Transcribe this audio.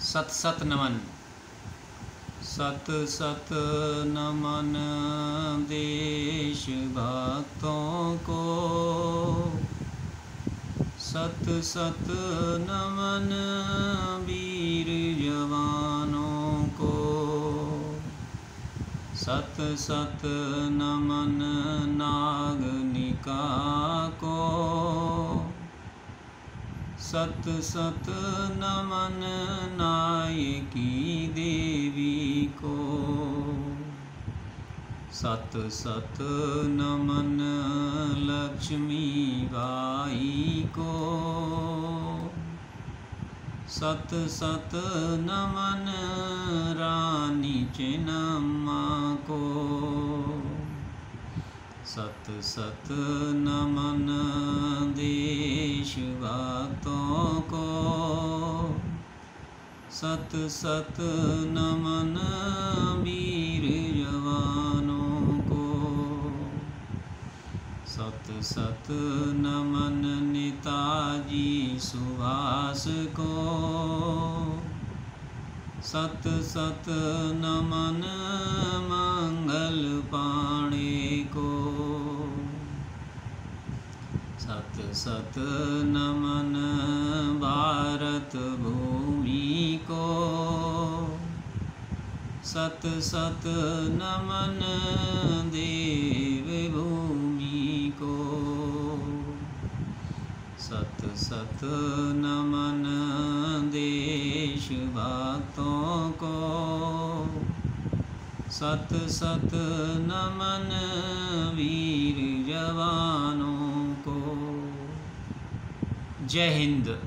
सत सत नमन। सत सत नमन देश भक्तों को, सत सत नमन वीर जवानों को, सत सत नमन नागनिका को, सत सत नमन नायकी देवी को, सत सत नमन लक्ष्मी बाई को, सत सत नमन रानी चेन्नम्मा को, सत सत नमन देश भक्तों को, सत सत नमन वीर जवानों को, सत सत नमन नेताजी सुभाष को, सत सत नमन मंगल पांडे को, सत सत नमन भारत भूमि को, सत सत नमन देव भूमि को, सत सत नमन देश भक्तों को, सत सत नमन वीर जवानों को। जय हिंद।